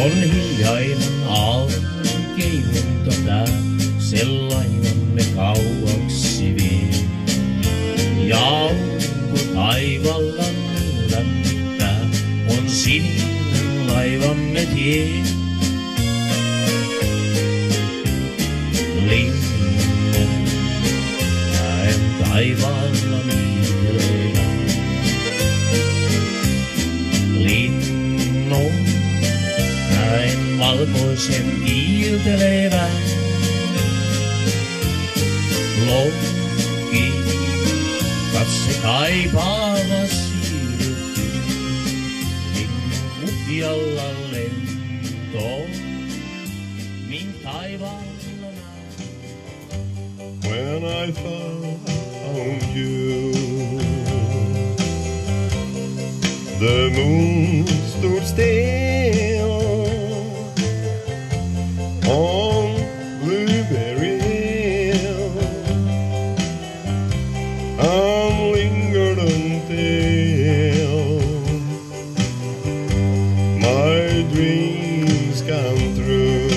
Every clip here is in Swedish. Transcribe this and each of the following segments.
On hiljainen aalkeilunta tää, sellainen me kauaksi vie. Ja aurinko taivalla lämmittää, on sininen laivamme tie. Linnu, näen taivaalla viiltelevän. Linnu, näen valkoisen kiiltelevän. Lohki, katse kaipaava siirtyy. Linnu mutjalla lentoo, niin taivaalla. When I found you, the moon stood still on Blueberry Hill. I lingered until my dreams come true.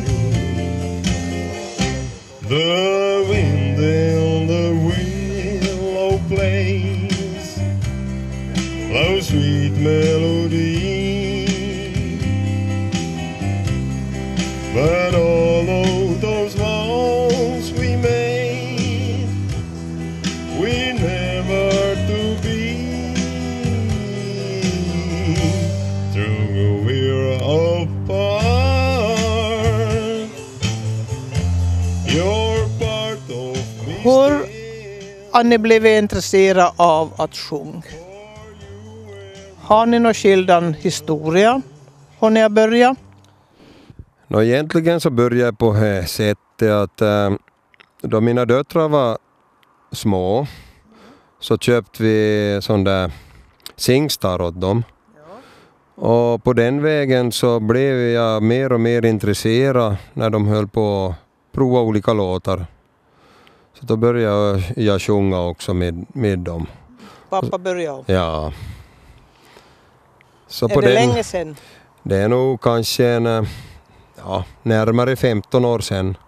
The wind in the willow plays low sweet melody, but all of those vows we made, we never to be. Through we're apart, you're part of me. Hur har ni blivit intresserade av att sjunga? Har ni någon skildan historia? Har ni börjat? Egentligen så började jag på det sättet att då mina döttrar var små så köpte vi sån där singstar åt dem. Och på den vägen så blev jag mer och mer intresserad när de höll på att prova olika låtar. Så då började jag sjunga också med dem. Pappa började? Ja. Så är på det den, länge sedan? Det är nog kanske närmare 15 år sedan.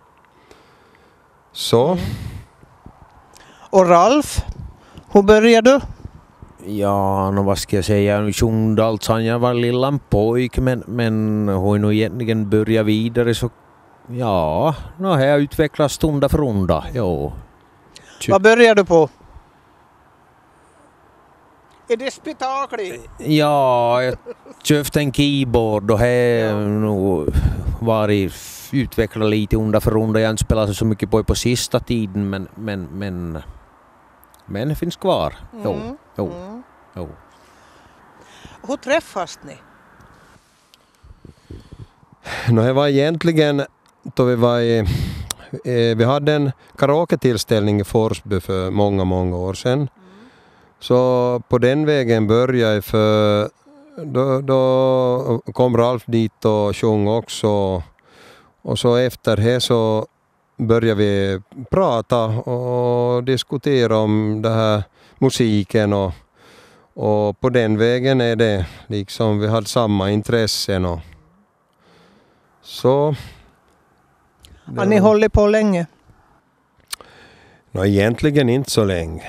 Så. Och Ralf, hur började du? Ja, vad ska jag säga? Jag sjungde allt sedan jag var lillan pojk, men har nog egentligen börjat vidare så ja, nu har jag utvecklats stunda för runda. Jo. Vad började du på? Är det spektaklet? Ja, jag köpte en keyboard och har nog varit utvecklad lite undan för runda. Jag har inte spelat så mycket på sista tiden, men det finns kvar. Jo. Hur träffas ni? Det var egentligen då vi hade en karaoke-tillställning i Forsby för många år sedan. Så på den vägen började jag, för då kom Ralf dit och sjöng också. Och så efter det så började vi prata och diskutera om det här musiken. Och på den vägen är det liksom, vi hade samma intressen. Och så. Har ni hållit på länge? Egentligen inte så länge.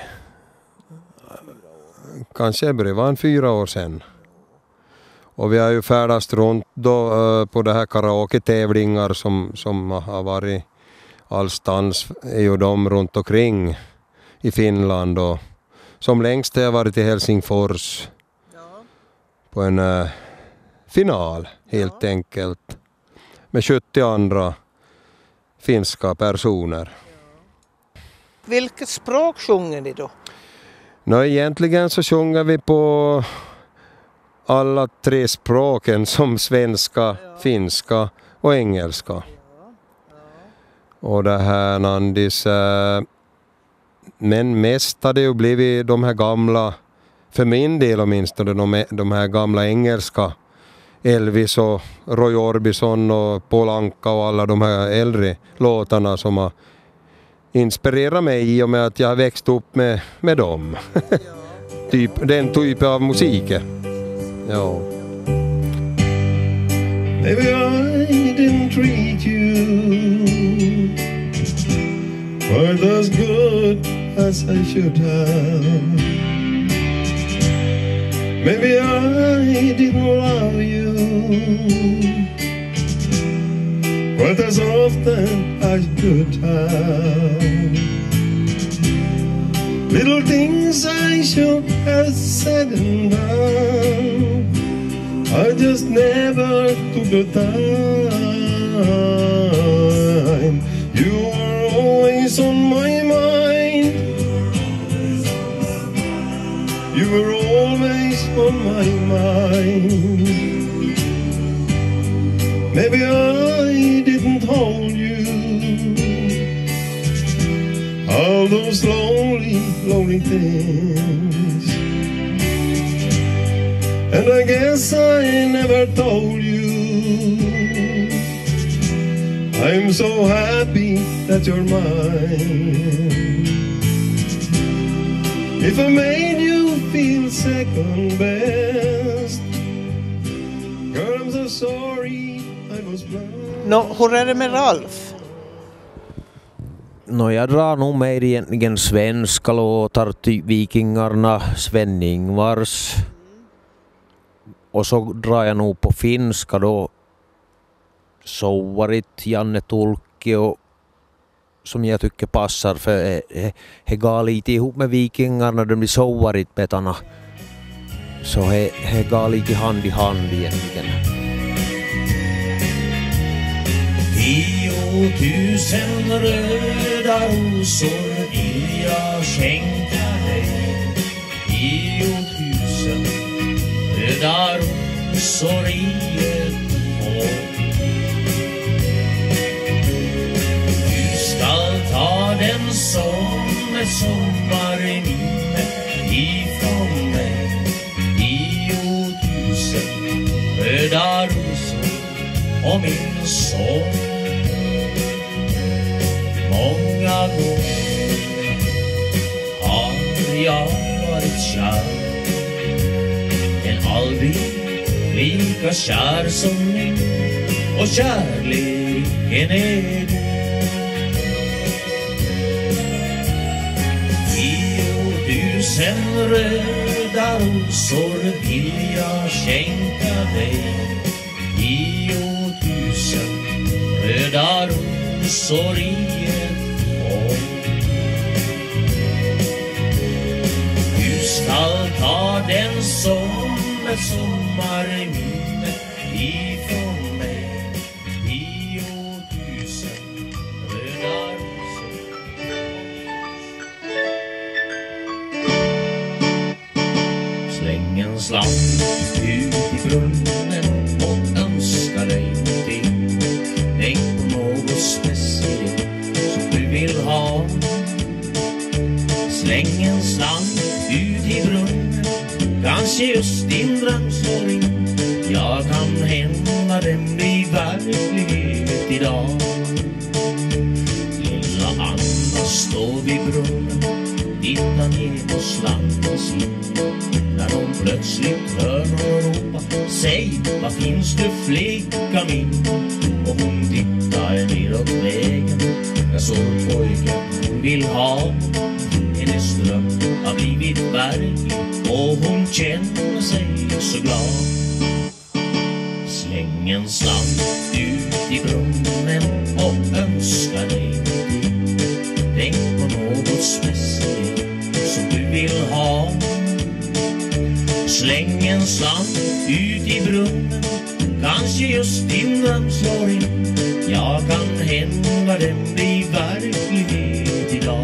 Kanske det var 4 år sedan. Och vi har ju färdats runt då, på det här karaoke-tävlingar som har varit allstans, är ju de runt omkring i Finland. Och som längst har jag varit i Helsingfors på en final helt enkelt. Med 70 andra finska personer. Vilket språk sjunger ni då? Egentligen så sjunger vi på alla 3 språken som svenska, finska och engelska. Och det här Nandis, men mest har det ju blivit de här gamla, för min del åtminstone, de här gamla engelska, Elvis och Roy Orbison och Paul Anka och alla de här äldre låtarna som har inspirerat mig i och med att jag har växt upp med dem. Den typen av musik. Ja. Maybe I didn't treat you quite as good as I should have. Maybe I didn't love you quite as often as I could have. Little things I should have said and done, I just never took the time. You were always on my mind. You were always on my mind. Maybe I didn't hold you. All those lonely, lonely things. And I guess I never told you. I'm so happy that you're mine. If I made you feel second best, girl, I'm so sorry I was blind. Nå, hur är det med Ralf? Jag drar nog med egentligen svenska låtar, typ Vikingarna, Sven-Ingvars. Och så drar jag nog på finska då Souvarit, Janne Tulkki, och som jag tycker passar, för he gav lite ihop med Vikingarna, de blir Souvarit-betarna. Så he gav lite hand i hand egentligen. 10 000 röda rosor vill jag skänka dig. 10 000 röda rosor i ett år. Du ska ta den som ett sommarminne ifrån mig. 10 000 röda rosor och min son. Många gånger har jag varit kär, men aldrig lika kär som nu, och kärleken är du. 10 000 röda rosor vill jag skänka dig. 10 000 röda rosor i ett år. Du ska ta den som ett sommarminne ifrån mig. 10 000 röda rosor. Släng en slant ut i brunnen och önska dig någonting. Tänk på något speciellt som du vill ha. Släng en slant ut i brunnen, kanske just din dröm slår in. Ja, kan hända den blir verklighet idag. Lilla Anna står vid brunnen, tittar ner på slanten sin. När hon plötsligt hör någon ropa, säg, vad finns du flicka min? Och hon tittar neråt vägen, där står pojken hon vill ha. Hennes dröm har blivit verklig och hon känner sig så glad. Släng en slant ut i brunnen och önska dig någonting. Tänk på något speciellt som du vill ha. Släng en slant ut i brunnen, kanske just din dröm slår in. Ja, kan hända den blir verklighet idag.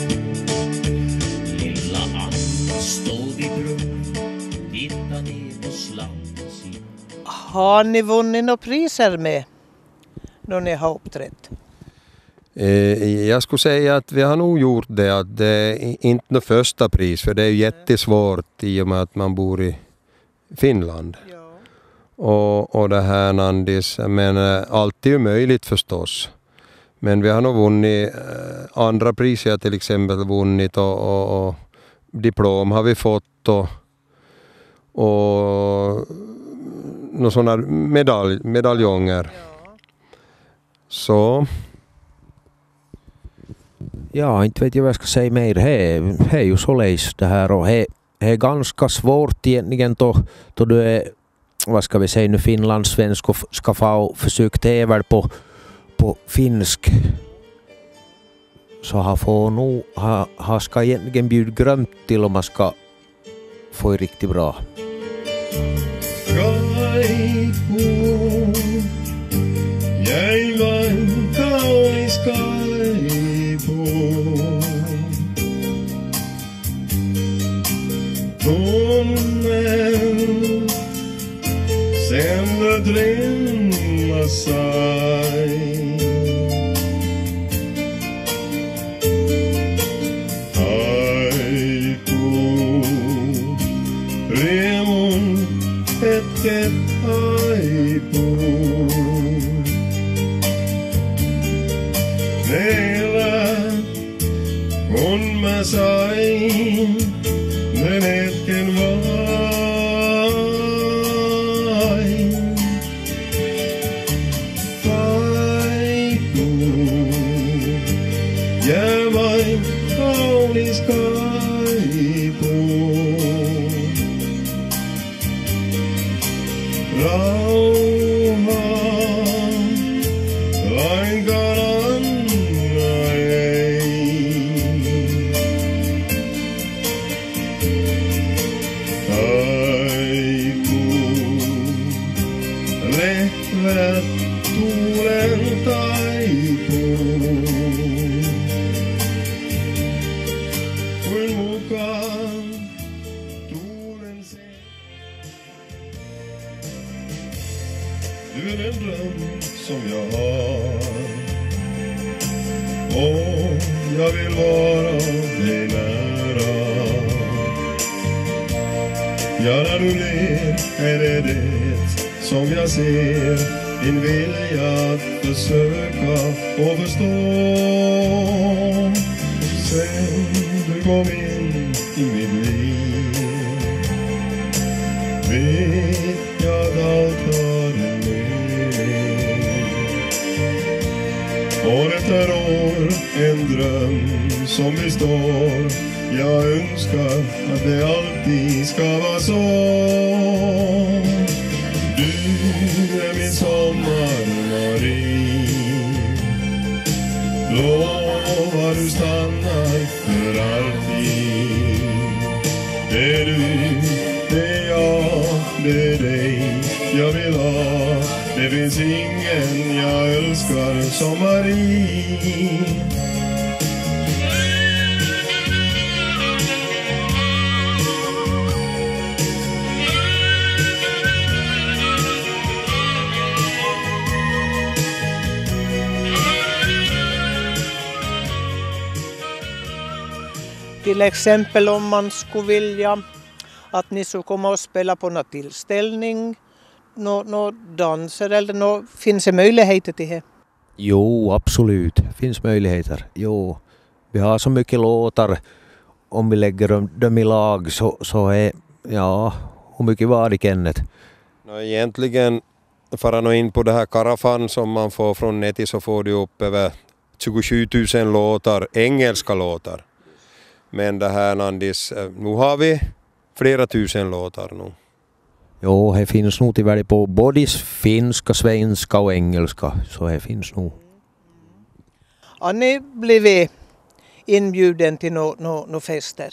Lilla Anna står vid brunnen, tittar ner på slanten sin. Har ni vunnit några priser med när ni har uppträtt? Jag skulle säga att vi har nog gjort det, att det är inte något första pris, för det är ju jättesvårt i och med att man bor i Finland. Ja. Och det här Nandis, men allt är ju möjligt förstås. Men vi har nog vunnit andra priser, jag till exempel vunnit, och diplom har vi fått, och några sådana medaljonger. Så. Ja, inte vet jag vad jag ska säga mer. Det är ju så läs det här och det är ganska svårt egentligen då du är, vad ska vi säga nu, finlandssvensk och ska få försöka tävla på finsk. Så han ska egentligen bjuda grömt till om man ska få det riktigt bra. Jäi vain kaunis kaipuu. Tunnen sen drömma sai. Haipuu, riemun hetket haipuu. Meillä, kun mä sain ne hetken vain. Kaikuu, jää vain kaunis kaipuu. Rauha, lainkaan tuulen taipuu, kuin mukaan tuulen se. Du är en dröm som jag har, och jag vill vara dig nära. Ja, när du ler är det som jag ser, din vilja att försöka och förstå. Sen du kom in i mitt liv, vet jag att allt har med. År efter år en dröm som består. Jag önskar att det alltid ska vara så. Du är min sommarmarin. Lovar du stannar för alltid. Det är du, det är jag, det är dig jag vill ha. Det finns ingen jag älskar som Marie. Till exempel om man skulle vilja att ni skulle komma och spela på någon tillställning, någon danser eller finns det möjligheter till det? Jo, absolut. Finns möjligheter. Jo, vi har så mycket låtar. Om vi lägger dem i lag så är, ja, hur mycket var det, Kenneth? Egentligen, för att in på det här Karafan som man får från nätet, så får du upp över 27 000 låtar, engelska låtar. Men det här Nandis, nu har vi flera tusen låtar nu. Jo, det finns nog till på både finska, svenska och engelska. Så det finns nog. Har ni blivit inbjuden till några fester?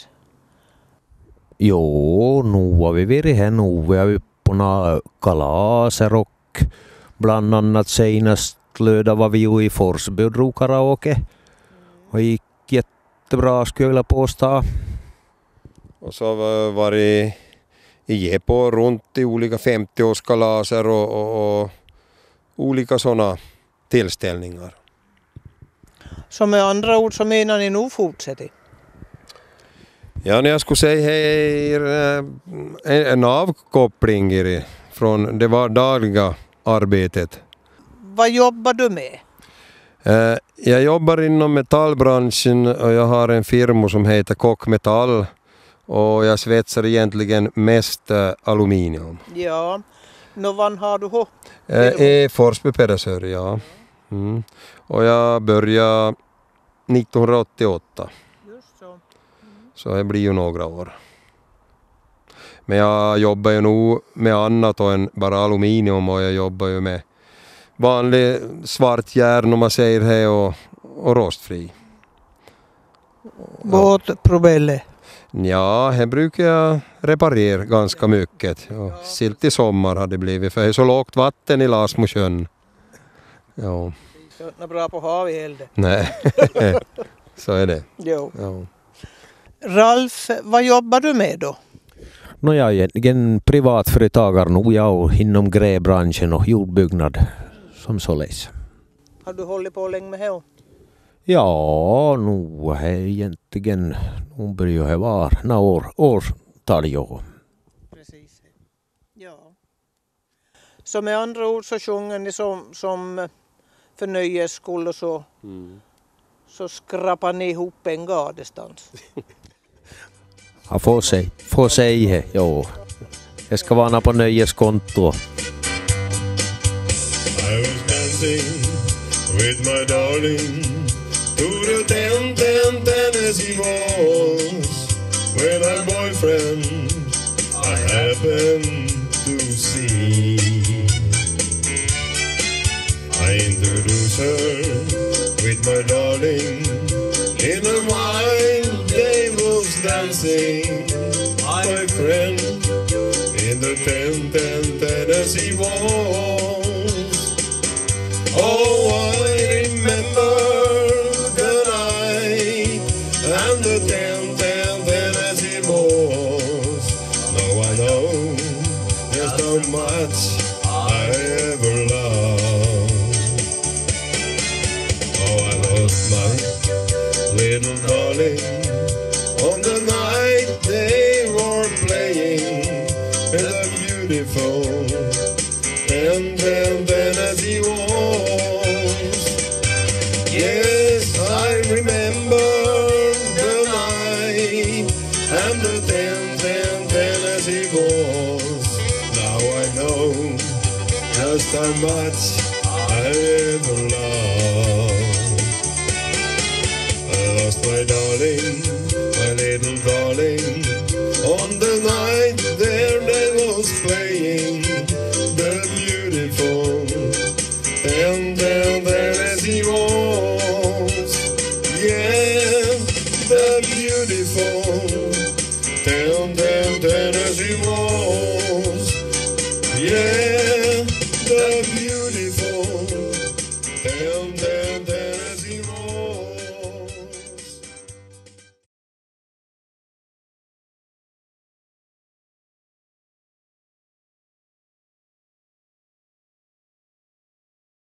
Jo, nu har vi varit här nu. Vi har varit på några kalaser och bland annat senast lördag var vi ju i Forsby och drog karaoke. Och gick jättebra, skulle jag vilja påstå. Och så var det i Jepo runt i olika 50-årskalaser och olika sådana tillställningar. Så med andra ord så menar ni nog fortsätter? Ja, när jag skulle säga en avkoppling från det dagliga arbetet. Vad jobbar du med? Jag jobbar inom metallbranschen och jag har en firma som heter Kock Metall. Och jag svetsar egentligen mest aluminium. Ja, Vann har du hå? I Forsby Pedersör, ja. Och jag började 1988. Just så. Så det blir ju några år. Men jag jobbar ju nog med annat än bara aluminium, och jag jobbar ju med vanlig svart järn om man säger det, och rostfri. Båtproblem? Ja, det brukar jag reparera ganska mycket. Silt i sommar hade det blivit, för det är så lågt vatten i Lasmosjön. Ja. Det är inte bra på havet heller. Nej, så är det. Jo. Ja. Ralf, vad jobbar du med då? Jag är egentligen privatföretagare nog, jag inom grävbranschen och jordbyggnad som således. Har du hållit på länge med det? Ja, nog är egentligen, nog börjar det vara några årtal jag. Precis. Ja. Så med andra ord så sjunger ni som för nöjes skull, och så skrapar ni ihop en gadestans. Ja, får säga, ja. Jag ska vara på nöjeskonto. I was dancing with my darling to the Tennessee waltz, when my boyfriend I happened to see. I introduced her with my darling in a wild day was dancing, my friend, in the Tennessee waltz. Oh, I remember the night and the Tennessee waltz. Now I know just how much I ever loved. Oh, I lost my little darling on the night they were playing the beautiful Tennessee waltz. Yes, I remember the night and the Tennessee waltz. Now I know just how much I ever loved. I lost my darling, my little darling, on the night there they was playing the beautiful Tennessee waltz.